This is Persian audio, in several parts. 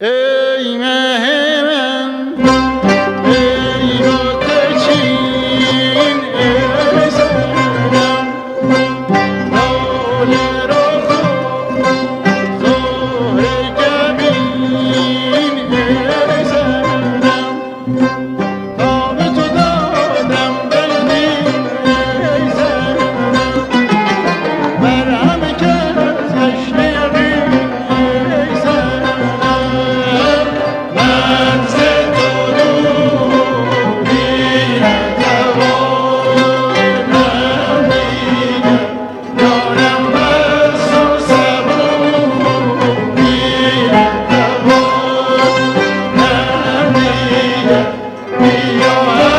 ای مه من ای آتشین ای سرم لاله رخ و زهر جبین ای سرم تا به تو دادم دلدین ای سرم بر همه کس تشنه یقین ای سرم من ز تو دوری نتوانم دیگر یارم بس و صبوری نتوانم دیگر بیا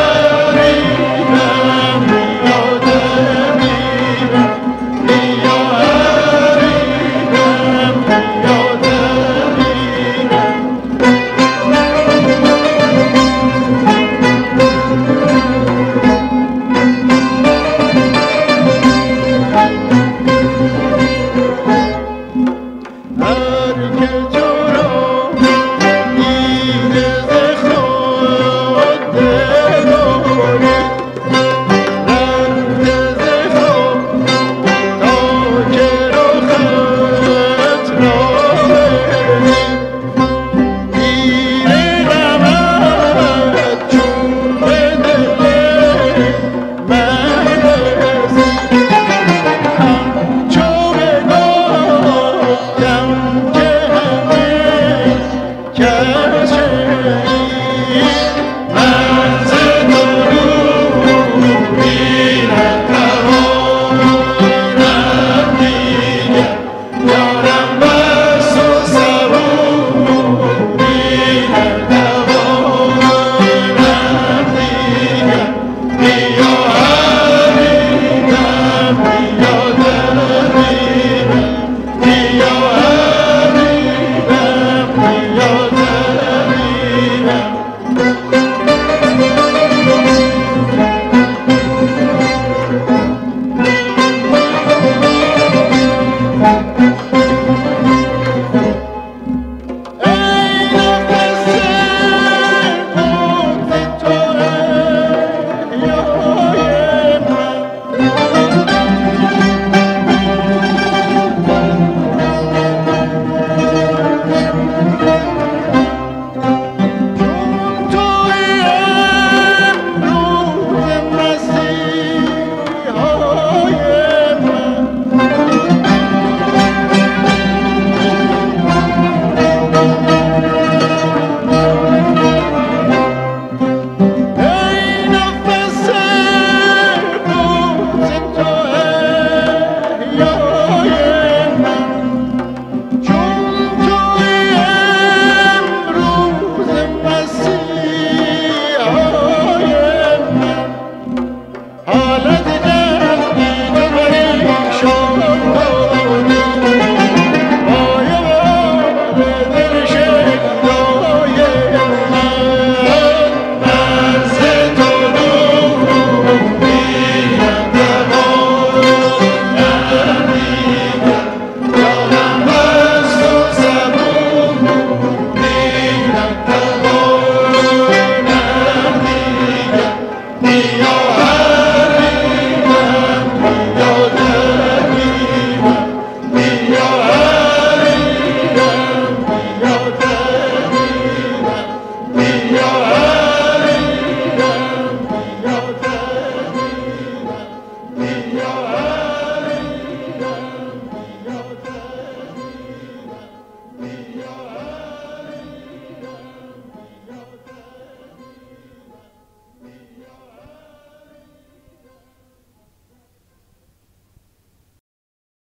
حریفم بیا طبیبم بیا حریفم بیا طبیبم هر که تو را دیده ز خود دلاری رفته ز خود تا که رخت را ببینی تیر غمت چون به دل من رسید همچو بگفتم که همه کس